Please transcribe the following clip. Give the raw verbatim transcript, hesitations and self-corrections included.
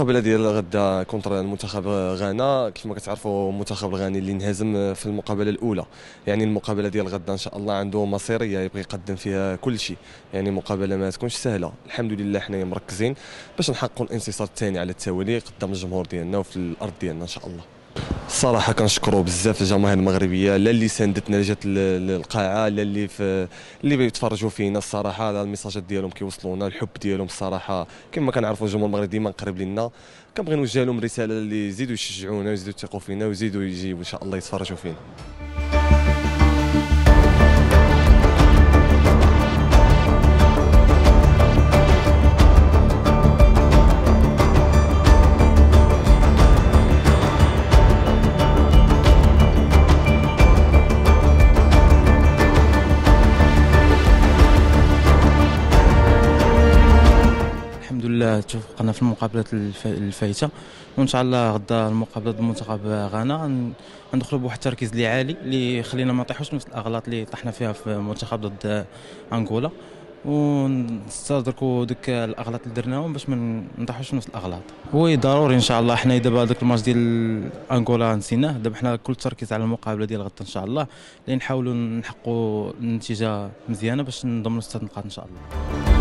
المقابله ديال غدا كونتر المنتخب غانا، كيف ما كتعرفوا المنتخب الغاني اللي انهزم في المقابله الاولى. يعني المقابله ديال غدا ان شاء الله عنده مصيريه يبغي يقدم فيها كل شيء، يعني مقابله ما تكونش سهله. الحمد لله حنايا مركزين باش نحققوا الانتصار الثاني على التوالي قدام الجمهور ديالنا وفي الارض ديالنا ان شاء الله. الصراحه كنشكروا بزاف الجماهير المغربيه، لا اللي ساندتنا اللي جات للقاعه، لا اللي في اللي بيتفرجوا فينا. الصراحه هذا الميساجات ديالهم كيوصلونا، الحب ديالهم الصراحه كما كنعرفوا الجمهور المغربي ديما قريب لنا. كنبغي نوجه لهم رساله اللي يزيدوا يشجعونا ويزيدوا يثقوا فينا ويزيدوا يجيو ان شاء الله يتفرجوا فينا. الحمد لله توفقنا في المقابلات الف- الفايته، وان شاء الله غدا المقابله ضد منتخب غانا غن- غندخلوا بواحد التركيز اللي عالي اللي يخلينا ما نطيحوش نفس الاغلاط اللي طحنا فيها في المنتخب ضد انغولا، ونستدركوا ديك الاغلاط اللي درناهم باش ما نطيحوش نفس الاغلاط. وي ضروري ان شاء الله. حنا دابا داك الماتش ديال انغولا نسيناه، دابا حنا كل التركيز على المقابله ديال غدا ان شاء الله، اللي نحاولوا نحققوا النتيجه مزيانه باش نضمنوا ست نقاط ان شاء الله.